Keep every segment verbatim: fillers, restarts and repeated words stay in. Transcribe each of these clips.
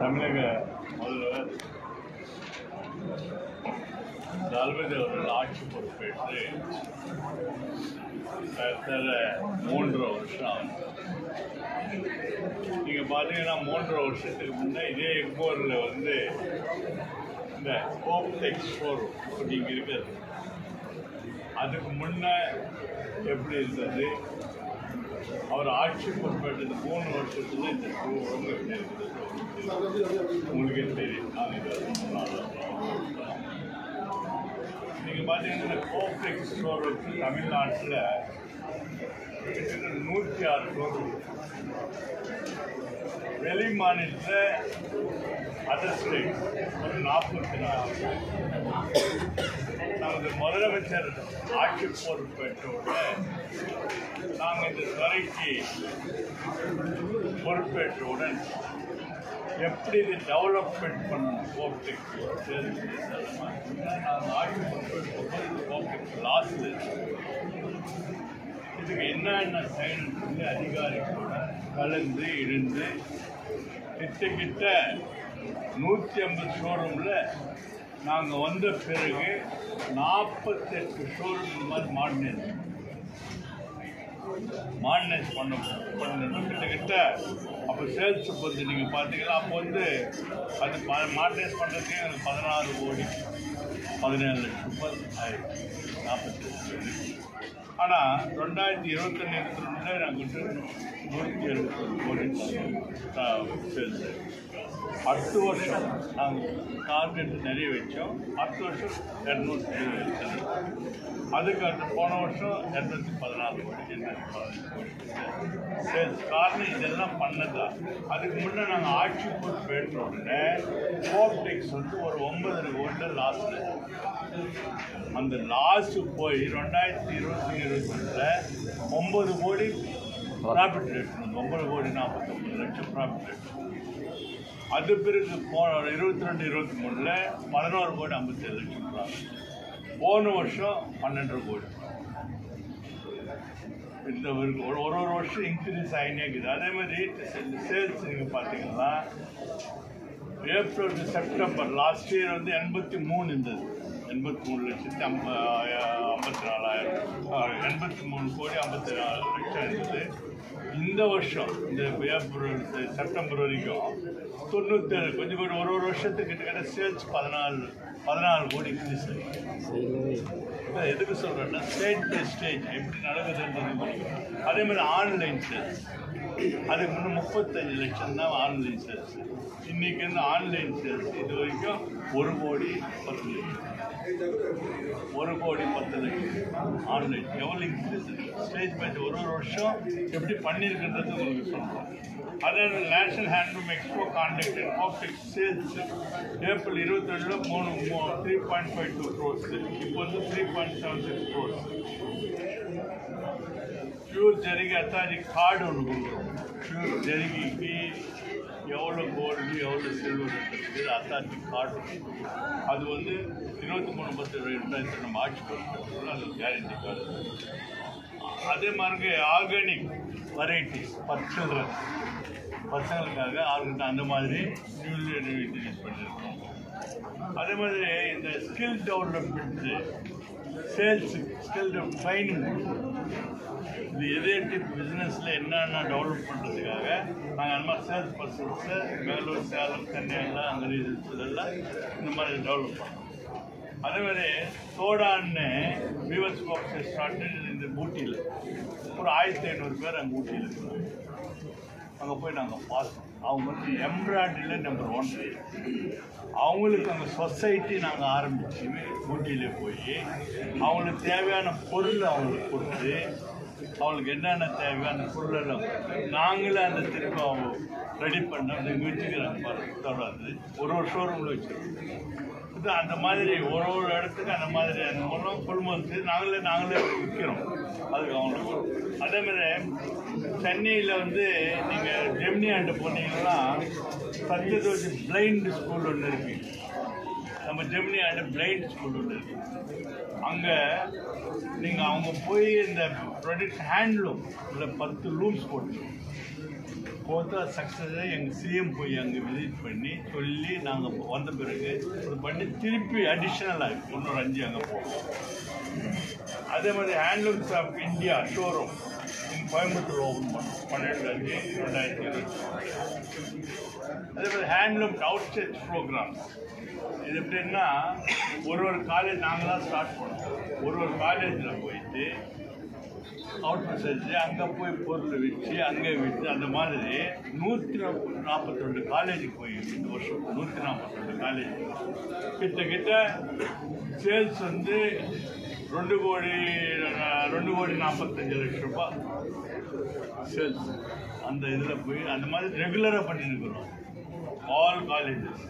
தமிழக முதல்வர் தளபதி அவர்கள் ஆட்சி பொறுப்பேற்று கிட்டத்தட்ட மூன்றரை வருஷம் ஆகும். நீங்கள் பார்த்தீங்கன்னா மூன்றரை வருஷத்துக்கு முன்னே இதே எக்மோரில் வந்து இந்த கோப்டெக்ஸ் ஷோரூம் இங்கே இருக்கிறது. அதுக்கு முன்னே எப்படி இருந்தது, அவர் ஆட்சி பொறுப்பேற்றது மூணு வருஷத்துல இந்த ஷோரூம் எப்படி இருக்குது உங்களுக்கே தெரியும். நீங்கள் பார்த்தீங்கன்னா இந்த கோப்டெக்ஸ் ஷோரூம் தமிழ்நாட்டில் கிட்டத்தட்ட நூற்றி ஆறு ஷோரூம், வெளி மாநிலத்தில் அதர் ஸ்டேட் ஒரு நாற்பத்தி நாலு. நமது முதலமைச்சர் ஆட்சி பொறுப்பேற்றவுடன் நாங்கள் இந்த துறைக்கு பொறுப்பேற்றவுடன் எப்படி இது டெவலப்மெண்ட் பண்ணணும் கோப்டெக்ஸ் நாங்கள் ஆட்சி பொறுப்பேற்ற கோப்டெக்ஸ் லாஸ்ட் இதுக்கு என்னென்ன செய்யணும்னு சொல்லி அதிகாரிகளோட கலந்து இருந்து கிட்டக்கிட்ட நூற்றி ஐம்பது ஷோரூமில் நாங்கள் வந்த பிறகு நாற்பத்தெட்டு ஷோரூம் இந்த மாதிரி மாடர்னைஸ் மாடர்னைஸ் பண்ண பண்ணணும். கிட்டக்கிட்ட அப்போ சேல்ஸ் பற்றி நீங்கள் பார்த்தீங்கன்னா அப்போ வந்து அது மாடர்னைஸ் பண்ணுறதுக்கே எனக்கு பதினாறு கோடி பதினேழு லட்சம் ரூபாய் ஆயிடுச்சு நாற்பத்தெட்டு. ஆனால் ரெண்டாயிரத்தி இருபத்தொன்று இருபத்தி ரெண்டில் நாங்கள் நூற்றி எழுபத்தொரு கோடி சேல்ஸ். அடுத்த வருஷம் நாங்கள் டார்கெட் நிறைய வச்சோம். அடுத்த வருஷம் இரநூத்தி இருபது அதுக்கு அடுத்த போன வருஷம் இரநூத்தி பதினாறு கோடி இரநூத்தி பதினஞ்சு கோடி சேல்ஸ். காரணம் இதெல்லாம் பண்ணதா. அதுக்கு முன்னே நாங்கள் ஆட்சி பொறுப்பேற்ற உடனே கோப்டெக்ஸ் வந்து ஒரு ஒன்பதரை கோடியில் லாஸ்ட். அந்த லாஸ்ட்டு போய் ரெண்டாயிரத்தி இருபத்தி இருபத்தி ரெண்டில் ஒன்பது கோடி ப்ராஃபிட் ரேட், ஒன்பது கோடி நாற்பத்தொம்பது லட்சம் ப்ராஃபிட் ரேட். அது பிறகு போன இருபத்தி ரெண்டு இருபத்தி மூணில் பதினோரு கோடி ஐம்பத்தேழு லட்சம் ப்ராஃபிட். போன வருஷம் பன்னெண்டு கோடி. இந்த ஒரு ஒரு ஒரு வருஷம் இன்க்ரீஸ் ஆகினே இருக்குது. அதே மாதிரி சேல்ஸ் நீங்கள் பார்த்தீங்கன்னா April to September last year வந்து எண்பத்தி மூணு இருந்தது. எண்பத்தி மூணு லட்சத்தி ஐம்ப ஐம்பத்தி நாலாயிரம் எண்பத்தி மூணு கோடி ஐம்பத்தி நாலு லட்சம் இருந்தது. இந்த வருஷம் இந்த ஏப்ரல் செப்டம்பர் வரைக்கும் தொண்ணூத்தேழு கொஞ்சம் கொஞ்சம் ஒரு ஒரு வருஷத்துக்கு கிட்டத்தட்ட சேல்ஸ் பதினாலு பதினாலு கோடி இன்க்ரீஸ் ஆகிடுச்சு. எதுக்கு சொல்கிறேன்னா ஸ்டேட் பை ஸ்டேஜ் எப்படி நடக்குதுன்றது. அதே மாதிரி ஆன்லைன் சேல்ஸ் அதுக்கு முன்னே முப்பத்தஞ்சு லட்சம் தான் ஆன்லைன் சேல்ஸ். இன்றைக்கி வந்து ஆன்லைன் சேல்ஸ் இது வரைக்கும் ஒரு கோடி பத்து லட்சம் ஒரு கோடி பத்து லட்சம் ஆன்லைன். எவ்வளோ இன்க்ரீஸ் ஸ்டேஜ் பை ஒரு ஒரு வருஷம் எப்படி பண்ணியிருக்கின்றது உங்களுக்கு சொல்கிறோம். அதாவது national handloom expo contact Co-optex sales April இருபத்தி ரெண்டில் மூணு three point five two crores இப்போ வந்து three point seven six crores. Pure ஜரிகை அத்தாஜி கார்டு ஒன்று கொடுக்குறோம். பியூர் ஜரிகைக்கு எவ்வளோ கோல்டு எவ்வளோ சில்வர் இருக்குது அத்தாஜி கார்டு. அது வந்து இருபத்தி மூணு பத்து ரெண்டாயிரத்தி நம்ம ஆட்சி பொறுப்பு அது கேரண்டி கார்டு. அதே மாதிரி ஆர்கானிக் வெரைட்டிஸ் பச்சல்கள் பசங்களுக்காக ஆர்கன் அந்த மாதிரி நியூலி இன்ட்ரடியூஸ் பண்ணியிருக்கோம். அதே மாதிரி இந்த skill development sales skill training இது எதேட்டி பிஸ்னஸில் என்னென்ன டெவலப் பண்ணுறதுக்காக நாங்கள் அந்த மாதிரி சேல்ஸ் பர்சன்ஸை வேலூர் சேலம் சென்னையெல்லாம் அங்கே ரீசன்ஸ் இதெல்லாம் இந்த மாதிரி டெவலப் பண்ணோம். அதே மாதிரி சோடான்னு விவர்ஸ் பாக்ஸ் ஸ்டார்ட் இந்த ஊட்டியில் ஒரு ஆயிரத்தி ஐநூறு பேர் அங்கே ஊட்டியில் இருக்கிறாங்க. அங்கே போய் நாங்கள் பார்த்தோம். அவங்க வந்து எம்ப்ராய்டரியில் நம்பர் ஒன். அவங்களுக்கு அங்கே சொசைட்டி நாங்கள் ஆரம்பித்து ஊட்டியிலே போய் அவங்களுக்கு தேவையான பொருள் அவங்களுக்கு கொடுத்து அவங்களுக்கு என்னென்ன தேவையான பொருளெல்லாம் நாங்களே அந்த திரும்ப அவங்க ரெடி பண்ண அந்த வச்சுக்கிறாங்க பாருங்க. தொடர்ந்து ஒரு ஒரு ஷோரூமில் வச்சுருக்கோம். இது அந்த மாதிரி ஒரு ஒரு இடத்துக்கு அந்த மாதிரி அந்த மூலம் கொள்முதல் நாங்களே நாங்களே விற்கிறோம். அதுக்கு அவங்களுக்கு அதே மாதிரி சென்னையில் வந்து நீங்கள் ஜெமினி ஆண்டு போனீங்கன்னா சத்யதோஷி பிளைண்ட் ஸ்கூல் ஒன்று இருக்கு. நம்ம ஜெமினி ஆண்டு பிளைண்ட் ஸ்கூல் ஒன்று இருக்கு. அங்கே நீங்கள் அவங்க போய் இந்த ப்ராடக்ட் ஹேண்ட்லூம் இல்லை பத்து லூம்ஸ் போட்டு போத்தா சக்ஸஸாக எங்கள் சிஎம் போய் அங்கே விசிட் பண்ணி சொல்லி நாங்கள் வந்த பிறகு அது பண்ணி திருப்பி அடிஷ்னலாக இன்னொரு அஞ்சு அங்கே போவோம். அதே மாதிரி handlooms of India showroom Coimbatore open பண்ணோம் பன்னெண்டு அஞ்சு ரெண்டாயிரத்தி இருபத்தி அதே மாதிரி ஹேண்ட்லூம் அவுட் ஸ்டேட் ப்ரோக்ராம்ஸ். இது எப்படின்னா ஒரு ஒரு காலேஜ் நாங்கள் தான் ஸ்டார்ட் பண்ணோம். ஒரு ஒரு காலேஜில் போயிட்டு அவுட் செஞ்சு அங்கே போய் பொருள் வச்சு அங்கே விற்று அந்த மாதிரி நூற்றி நாற்பத்தி ரெண்டு காலேஜுக்கு போய் இந்த வருஷம் நூற்றி நாற்பத்தி ரெண்டு காலேஜ் கிட்டக்கிட்ட சேல்ஸ் வந்து ரெண்டு கோடி ரெண்டு கோடி நாற்பத்தஞ்சு லட்சம் ரூபாய் சேல்ஸ் அந்த இதில் போய் அந்த மாதிரி ரெகுலராக பண்ணியிருக்கிறோம் ஆல் காலேஜஸ்.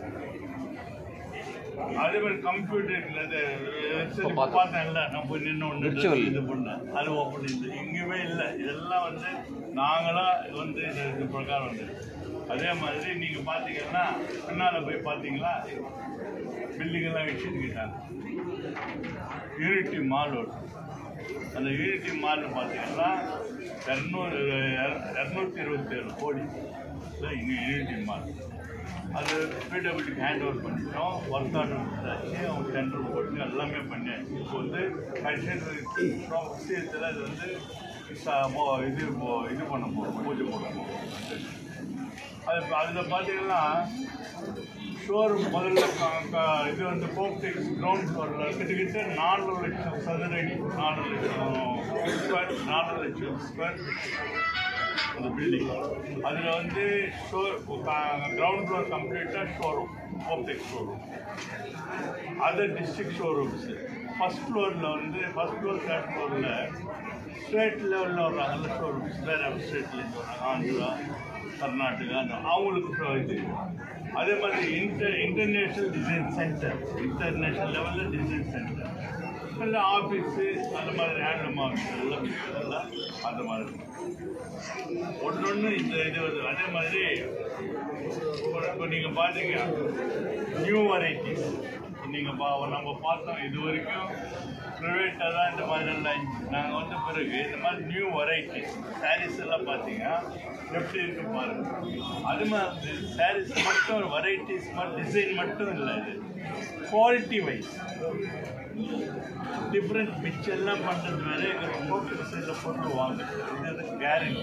அதே மாதிரி கம்ப்யூட்டர் பார்த்தேன்ல நம்ம நின்று ஒன்று இது பண்ணேன் அது ஓப்பன் இல்லை எங்கேயுமே இல்லை. இதெல்லாம் வந்து நாங்களாம் வந்து இது பிரகாரம் வந்து அதே மாதிரி நீங்கள் பார்த்தீங்கன்னா பின்னால் போய் பார்த்தீங்களா பில்டிங்கெல்லாம் வச்சுருக்கிட்டாங்க. யூனிட்டி மால் ஒரு அந்த யூனிட்டி மால்னு பார்த்தீங்கன்னா இரநூறு இரநூத்தி இருபத்தி ஏழு கோடி இங்கே யூனிட்டி மால். அது பிடபிள்யூக்கு ஹேண்ட் ஓவர் பண்ணிட்டோம். ஒர்க் ஆர்டர் கொடுத்தாச்சு, அவங்க டெண்டர் போட்டு எல்லாமே பண்ணியாச்சு. இப்போ வந்து விஷயத்தில் இது வந்து இது இது பண்ண போகிறோம், பூஜை போட போகிறோம். அது அதில் பார்த்தீங்கன்னா ஷோரூம் முதல்ல இது வந்து கோப்டெக்ஸ் கிரவுண்ட் ஃப்ளோரில் கிட்டத்தட்ட நாலு லட்சம் சதுரடி நாலு லட்சம் ஸ்கொயர் நாலு லட்சம் ஸ்கொயர் அந்த பில்டிங். அதில் வந்து ஷோ கிரவுண்ட் ஃப்ளோர் கம்ப்ளீட்டாக showroom Co-optex showroom. Other district showrooms first ஃப்ளோரில் வந்து ஃபஸ்ட் ஃப்ளோர் தேர்ட் ஃப்ளோரில் ஸ்டேட் லெவலில் வர்றாங்க அந்த ஷோரூம்ஸ் வேறு ஸ்டேட்லேருந்து வர்றாங்க, ஆந்திரா கர்நாடகா அந்த அவங்களுக்கு இது. அதே மாதிரி inter international design centre international லெவலில் டிசைன் சென்டர் இல்லை ஆஃபீஸு அந்த மாதிரி ஹேண்ட்லூம் ஆஃபீஸ் எல்லாம் எல்லாம் அந்த மாதிரி ஒன்று ஒன்று இந்த இது வருது. அதே மாதிரி இப்போ நீங்கள் பார்த்தீங்க நியூ வெரைட்டிஸ் நீங்கள் பா நம்ம பார்த்தோம் இது வரைக்கும் ப்ரைவேட்டாக தான் இந்த மாதிரிலாம் நாங்கள் வந்த பிறகு இந்த மாதிரி நியூ வெரைட்டிஸ் சாரீஸ் எல்லாம் பார்த்தீங்கன்னா எப்படி இருக்கு பாருங்கள். அது மாதிரி சாரீஸ் மட்டும் வெரைட்டிஸ் மட்டும் டிசைன் மட்டும் இல்லை, இது குவாலிட்டி வைஸ் டிஃப்ரெண்ட் மிச்செல்லாம் பண்ணுறது வேறு எங்களுக்கு ஃபோக்கஸ் டிசைனில் பொருள் வாங்குறது இது வந்து கேரண்டி.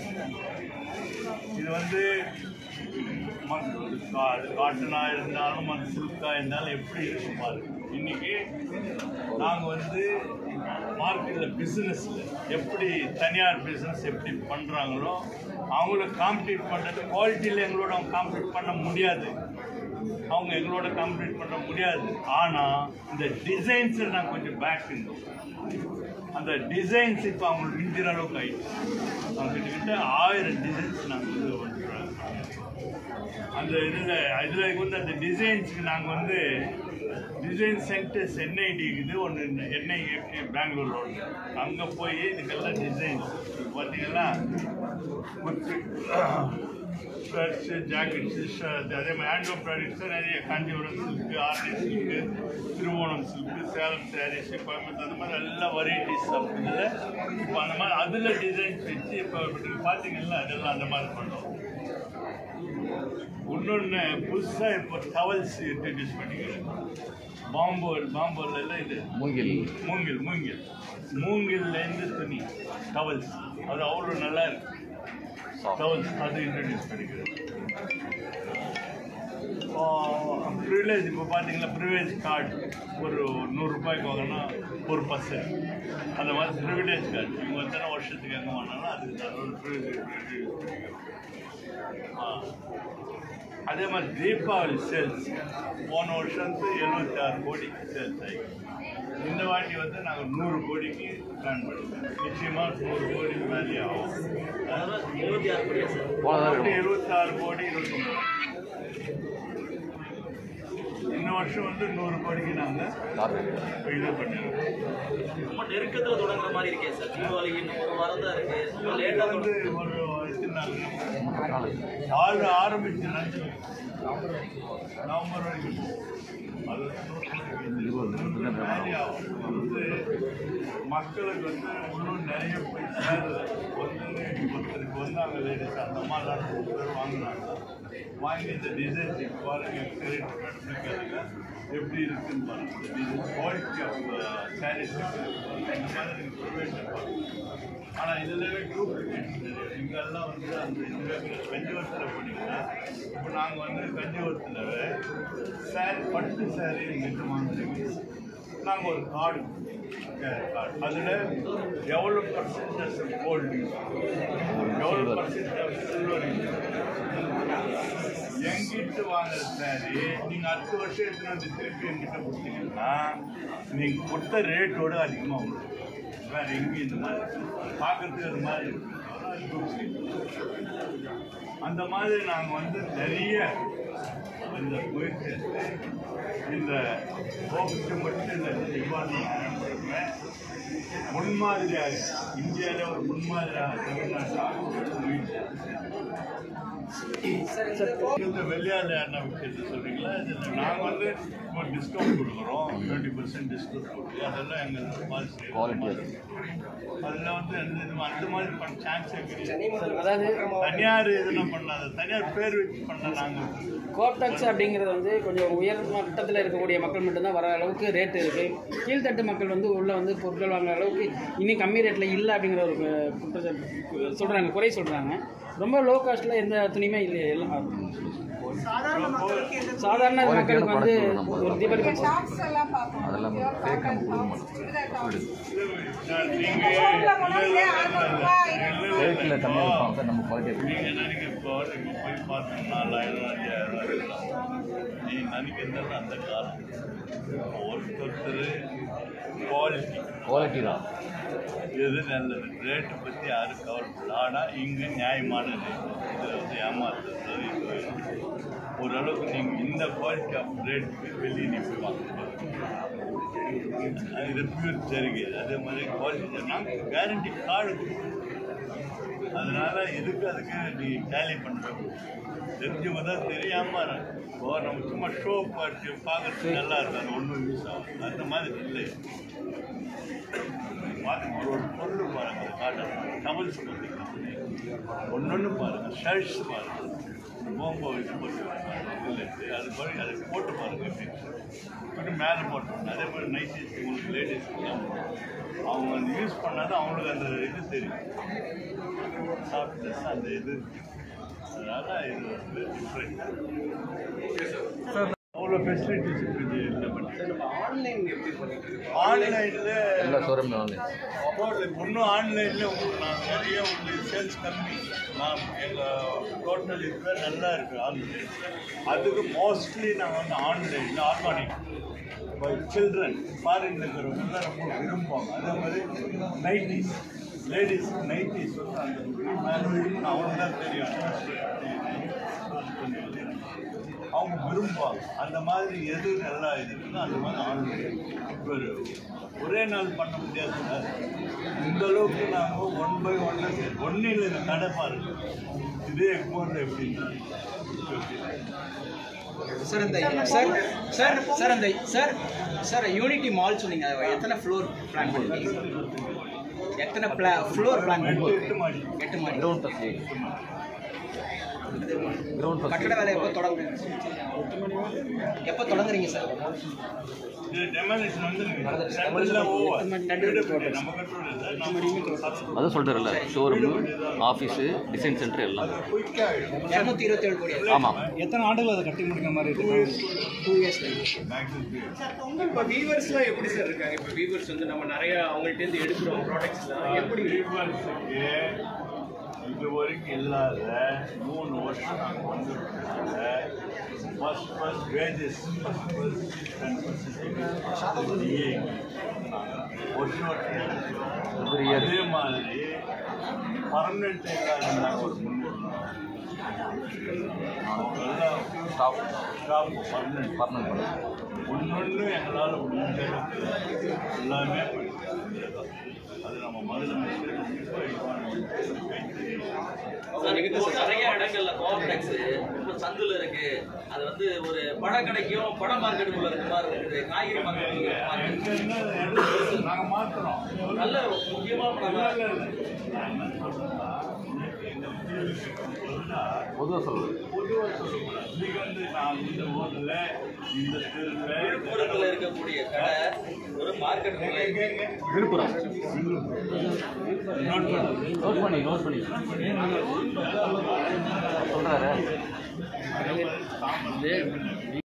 இது வந்து அது காட்டனாக இருந்தாலும் அது சில்காக இருந்தாலும் எப்படி இருக்கும் பாருங்க. இன்றைக்கி நாங்கள் வந்து மார்க்கெட்டில் பிஸ்னஸில் எப்படி தனியார் பிஸ்னஸ் எப்படி பண்ணுறாங்களோ அவங்கள காம்பீட் பண்ணுறது குவாலிட்டியில் எங்களோட அவங்க காம்பீட் பண்ண முடியாது, அவங்க எங்களோட காம்பீட் பண்ண முடியாது. ஆனால் இந்த டிசைன்ஸில் நாங்கள் கொஞ்சம் பேக் இருந்தோம். அந்த டிசைன்ஸ் இப்போ அவங்களுக்கு விஞ்சிற அளவுக்கு ஆகிடுச்சு. அவங்க கிட்டக்கிட்ட ஆயிரம் டிசைன்ஸ் நாங்கள் இது பண்ணுறோம். அந்த இதில் இதில் வந்து அந்த டிசைன்ஸுக்கு நாங்கள் வந்து டிசைன் சென்டர்ஸ் என்ஐடி இருக்குது ஒன்று, என்ஐஎஃப்டி பெங்களூர் ரோடு, அங்கே போய் இதுக்கெல்லாம் டிசைன்ஸ் பார்த்தீங்கன்னா ஷர்ட்ஸு ஜாக்கெட்ஸு அதே மாதிரி ஹேண்ட்லூம் ப்ராடக்ட்ஸு நிறைய Kanchipuram silk, art silk, Thiruvonam silk, Salem saris, Coimbatore அந்த மாதிரி எல்லா வெரைட்டிஸ் அப்படிங்கிறத இப்போ அந்த மாதிரி அதில் டிசைன்ஸ் வச்சு இப்போ பார்த்தீங்கன்னா அதெல்லாம் அந்த மாதிரி பண்ணுறோம். இன்னொன்று புதுசாக இப்போ டவல்ஸ் இன்ட்ரடியூஸ் பண்ணிக்கிறேன். பாம்போல் பாம்போல் எல்லாம் இது மூங்கில் மூங்கில் மூங்கில் மூங்கில்லேருந்து துணி டவல்ஸ் அது அவ்வளோ நல்லா இருக்கு. டவல்ஸ் அது இன்ட்ரடியூஸ் பண்ணிக்கிறேன். ப்ரிவிலேஜ் இப்போ பார்த்தீங்கன்னா ப்ரிவிலேஜ் கார்டு ஒரு நூறுரூபாய்க்கு வாங்கினா ஒரு பர்சன்ட் அந்த மாதிரி ப்ரிவிலேஜ் கார்டு இவங்க எத்தனை வருஷத்துக்கு எங்கே வாங்கினாலும் அதுக்கு ஒரு ப்ரிவிலேஜ். அதே மாதிரி தீபாவளி சேல்ஸ் போன வருஷத்து எழுபத்தி ஆறு கோடி சேல்ஸ் ஆகி இந்த வாட்டி வந்து நாங்கள் நூறு கோடிக்கு பிளான் பண்ணிட்டோம். நிச்சயமாக நூறு கோடிக்கு மேலே ஆகும். எழுபத்தி ஆறு கோடி எழுபத்தி ஆறு கோடி இருபத்தொம்பது இந்த வருஷம் வந்து நூறு கோடிக்கு நாங்கள் இது பண்ணிடுறோம். ரொம்ப நெருக்கத்தில் தொடங்குற மாதிரி இருக்கே சார். தீபாவளிக்கு இன்னும் ஒரு வாரம் தான் இருக்குது. லேட்டாக வந்து ஒரு எத்தனை நாள் ஆறு ஆரம்பிச்சு நவம்பர் வரைக்கும் அது வந்து மக்களுக்கு வந்து இன்னும் நிறைய போய் சேருது. வந்து ஒருத்தருக்கு வந்தாங்க லேடிஸ் அந்த மாதிரிலாம் மூணு பேர் வாங்கினாங்க. வாங்கி இந்த டிசைன் பாருங்க கேளுங்க எப்படி இருக்குன்னு பாருங்க. இந்த டிசைன் குவாலிட்டி ஆஃப் சாரீஸ் இந்த மாதிரி ப்ரொவைட் பாருங்க. ஆனால் இதில் டூப்ளிகேட் இங்கெல்லாம் வந்து அந்த இதுவே கஞ்சிவரத்தில் போனீங்கன்னா இப்போ நாங்கள் வந்து கஞ்சிவரத்தில் சாரி பட்டு சாரி எங்கிட்ட வாங்குறீங்க. நாங்கள் ஒரு கார்டு கார்டு அதில் எவ்வளோ பர்சன்டேஜ் கோல்டு எவ்வளோ பர்சன்டேஜ் சில்வர் எங்கிட்ட வாங்குற சாரி நீங்கள் அடுத்த வருஷம் எடுத்துன்னு வந்து திருப்பி எங்கிட்ட கொடுத்தீங்கன்னா நீங்கள் கொடுத்த ரேட்டோடு அதிகமாக வரும். வேறு எங்கேயும் இந்த மாதிரி பார்க்கறதுக்கு அது மாதிரி அந்த மாதிரி நாங்கள் வந்து நிறைய இந்த முயற்சி இந்த போக்குக்கு மட்டும் இந்த டிபார்ட்மெண்ட் முன்மாதிரியாக இந்தியாவில் ஒரு முன்மாதிரியாக தமிழ்நாட்டில் முயற்சி இந்த வெள்ளையால் என்ன விஷயத்தை சொல்கிறீங்களா? இதில் நாங்கள் வந்து இப்போ டிஸ்கவுண்ட் கொடுக்குறோம். டுவெண்ட்டி பர்சன்ட் டிஸ்கவுண்ட் கொடுக்குறோம். அதெல்லாம் எங்களுக்கு மாதிரி அதில் வந்து அந்த மாதிரி பண்ண சான்ஸே கிடையாது. அதாவது தனியார் இதெல்லாம் பண்ணாத தனியார் பேர் வச்சு பண்ண நாங்கள் கோப்டெக்ஸ் அப்படிங்கிறது வந்து கொஞ்சம் உயர் மட்டத்தில் இருக்கக்கூடிய மக்கள் மட்டும்தான் வர அளவுக்கு ரேட்டு இருக்குது. கீழ்த்தட்டு மக்கள் வந்து உள்ளே வந்து பொருட்கள் வாங்குற அளவுக்கு இன்னும் கம்மி ரேட்டில் இல்லை அப்படிங்கிற ஒரு குற்றச்சாட்டு சொல்கிறாங்க, குறை சொல்கிறாங்க. ரொம்ப லோ காஸ்ட்டில் எந்த துணியுமே இல்லை. எல்லாம் சாதாரண மக்களுக்கு வந்து ஒரு தீபாவளி அதெல்லாம் நீங்கள் நினைக்க இப்போ இப்போ போய் பார்த்தோம் நாலாயிரம் அஞ்சாயிரம் நீ நினைக்கிறது அந்த காலம் ஒருத்தர் குவாலிட்டி குவாலிட்டி தான் எது நல்லது ரேட்டை பற்றி யாரும் கவலைப்படல. ஆனால் இங்கே நியாயமான ரேட் இதில் வந்து ஏமாத்துறது ஓரளவுக்கு நீங்கள் இந்த குவாலிட்டி ஆஃப் ரேட்டுக்கு வெளியே நீ போய் வாங்க. இது பியூர் சரிகை அதே மாதிரி குவாலிட்டி நாங்கள் கேரண்டி கார்டு கொடுக்குறோம். அதனால் இதுக்கு அதுக்கு நீ டேலி பண்ணுறோம் தெரிஞ்சவங்க தான் தெரியாமல் இப்போ நம்ம சும்மா ஷோ பார்த்து பார்க்கறதுக்கு நல்லா இருக்கும். அது ஒன்றும் யூஸ் ஆகும். அந்த மாதிரி இல்லை. ஒரு பொருள் பாருங்கள் காட்டன் டபுள்ஸ் பார்த்தீங்கன்னா ஒன்று ஒன்று பாருங்கள் ஷர்ட்ஸ் பாருங்கள் போம்போ இது போட்டு இல்லை அது மாதிரி அதை போட்டு பாருங்கள் எப்படி போட்டு மேலே போட்டோம். அதே மாதிரி நைட்டிஸ் உங்களுக்கு லேடிஸ்க்குலாம் அவங்க அந்த யூஸ் பண்ணாதான் அவங்களுக்கு அந்த இது தெரியும் சாஃப்ட்னஸ் அந்த இது. அதனால் இது வந்து டிஃப்ரெண்ட் அவ்வளோ ஃபெசிலிட்டிஸ் இருக்குது. இல்லை பட் ஆன்லைன் எப்படி பண்ணிட்டு ஆன்லைனில் எல்லா ஷோரூம் ஆன்லைன் இன்னும் ஆன்லைனில் உங்களுக்கு நான் நிறைய உங்களுக்கு சேல்ஸ் கம்மி. நான் எங்கள் டோட்டல் இதுவே நல்லா இருக்குது ஆன்லைன். அதுக்கு மோஸ்ட்லி நான் வந்து ஆன்லைனில் ஆர்கானிக் பை சில்ட்ரன் ஃபாரின் இருக்கிறவங்க தான் ரொம்ப விரும்புவாங்க. அதே மாதிரி நைட்டிஸ் லேடிஸ் நைட்டிஸ் வந்து அந்த அவங்க தான் தெரியும் அவங்க விரும்புவாங்க. அந்த மாதிரி எது நல்லா இருக்குதோ அந்த மாதிரி ஆன்லைன் இப்போ ஒரே நாள் பண்ண முடியாது. இந்த அளவுக்கு நாங்கள் ஒன் பை ஒன் ஒன்றும் இல்லை. இந்த கடை பாருங்க இதே எக்மோரில் எப்படின்னா சார் இந்த சார் சார் சார் அந்த சார் சார் யூனிட்டி மால் சொன்னீங்க. எத்தனை ஃப்ளோர் பிளான் பண்ணிருக்கீங்க? எத்தனை பிளா ஃப்ளோர் பிளான் எட்டு எட்டு மாடி எட்டு மாடி கிரவுண்ட் ஃபஸ்ட் கிரவுண்ட் ஃபஸ்ட் கட்டட வேலை எப்போ தொடங்குறீங்க? எப்போ தொடங்குறீங்க சார்? இது டெமாலிஷன் வந்து அதான் சொல்கிறார்ல ஷோரூமு ஆஃபீஸு டிசைன் சென்டர் எல்லாம் இரநூத்தி இருபத்தி ஏழு கோடி. ஆமாம். எத்தனை ஆண்டுகள் அதை கட்டி முடிக்கிற மாதிரி இருக்கு? Two years. இப்போ வீவர்ஸ்லாம் எப்படி சார் இருக்காங்க? இப்போ வீவர்ஸ் வந்து நம்ம நிறைய அவங்கள்ட்டேருந்து எடுக்கிறோம் ப்ராடக்ட்ஸ்லாம் எப்படி வீவர்ஸுக்கு இது வரைக்கும் இல்லாத மூணு வருஷம் நாங்கள் வந்துருக்கோம். First first wages first first ten percentage DA வருஷம் வருஷம் அதே மாதிரி பர்மனெண்ட் இல்லாத ஒரு முன்னூறு அவங்கெல்லாம் ஸ்டாப் ஸ்டாப் பர்மனெண்ட் பர்மனெண்ட் ஒன்று ஒன்று எங்களால் முடிஞ்ச எல்லாமே அது நம்ம முதல்ல நிறைய இடங்கள்ல கோஆப்டெக்ஸ் இப்போ சந்துல இருக்கு. அது வந்து ஒரு பழ கடைக்கும் பழ மார்க்கெட்டுக்குள்ள இருக்க மாதிரி இருக்குது. காய்கறி மார்க்கெட் நாங்கள் மாற்றுறோம். நல்ல முக்கியமாக பொதுவாக சொல்லுங்கள். பொதுவாக சொல்லக்கூடாது. இன்னைக்கு வந்து நான் இந்த ஊரில் இந்த தெருவில் விழுப்புரத்தில் இருக்கக்கூடிய கடை ஒரு மார்க்கெட். விழுப்புரம் நோட் பண்ணி நோட் பண்ணி சொல்கிறாரு.